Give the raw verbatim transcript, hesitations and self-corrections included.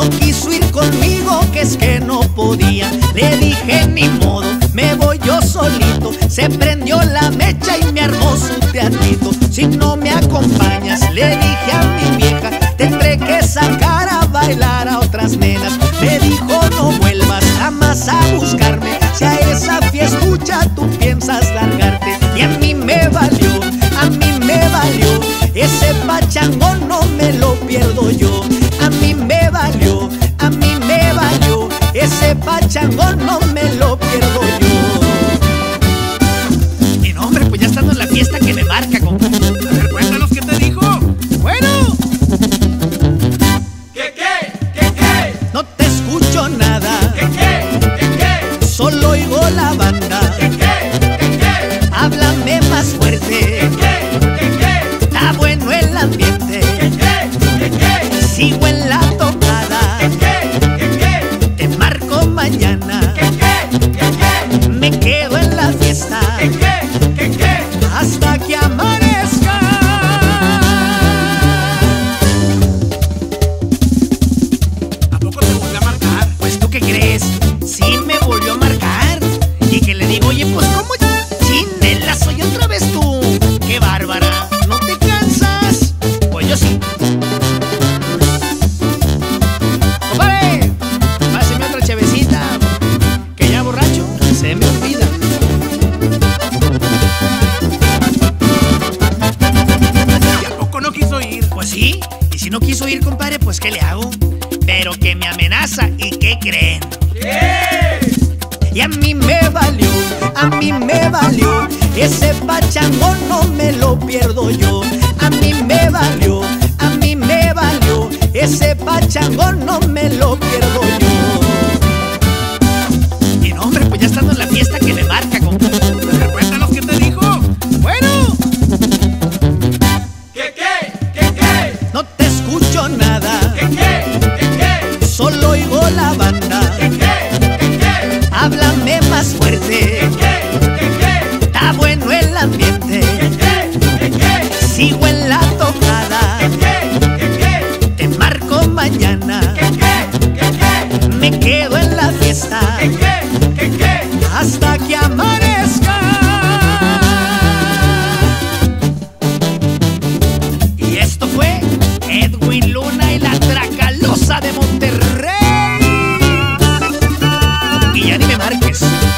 no quiso ir conmigo, que es que no podía. Le dije ni modo, me voy yo solito. Se prendió la mecha y me armó su teatrito. Si no me acompañas, le dije a mi vieja, tendré que sacar a bailar a otras nenas. Me dijo no vuelvas jamás a buscarme, si a esa fiestucha tú piensas largarte. Y a mí me valió, a mí me valió, ese pachangón no me lo pierdo yo. A mí me valió, a mí me valió, ese pachangón no me lo pierdo yo. Y no, hombre, pues ya estando en la fiesta que me marca, compadre. A ver, cuéntanos qué te dijo. Bueno. ¿Qué, qué? ¿Qué, qué? No te escucho nada. ¿Qué, qué? ¿Qué, qué? Solo oigo la banda. ¿Qué, qué? ¿Qué, qué? Háblame más fuerte. ¿Qué, qué? ¿Qué, qué? Está bueno el ambiente. ¿Qué, qué? ¿Qué, qué? Sigo en la tocada. ¿Qué, qué? ¿Qué, qué? Te marco mañana. ¿Qué, qué? ¿Qué, qué? Me quedo en la fiesta ¿Qué, qué? ¿Qué, qué? hasta que amanezca. ¿A poco te volvió a marcar? Pues tú qué crees, sí me volvió a marcar. Y que le digo, oye, pues cómo chinela, soy otra vez tú. Qué bárbara, ¿no te cansas? Pues yo sí. Compadre, páseme otra chevecita, que ya borracho se me olvida. ¿Y a poco no quiso ir? Pues sí, y si no quiso ir, compadre, pues ¿qué le hago? Pero que me amenaza, ¿y qué creen? ¿Qué? Y a mí me valió, a mí me valió, ese pachangón no me lo pierdo yo. A mí me valió, a mí me valió, ese pachangón no me lo pierdo yo. Y no, hombre, pues ya estando en la fiesta que me marca, compadre. A ver, cuéntanos qué te dijo. Bueno. ¿Qué, qué? ¿Qué, qué? No te escucho nada. ¿Qué, qué? ¿Qué, qué? Solo oigo la banda. ¿Qué, qué? ¿Qué, qué? Háblame más fuerte. ¿Qué, qué? ¿Qué, qué? Está bueno el ambiente. ¿Qué, qué? ¿Qué, qué? Sigo en la tocada. ¿Qué, qué? ¿Qué, qué? Te marco mañana. ¿Qué, qué? ¿Qué, qué? Me quedo en la fiesta ¿Qué, qué? ¿Qué, qué? hasta que amanezca. Y esto fue Edwin Luna y la Tracalosa de Monterrey. Y ya ni me marques.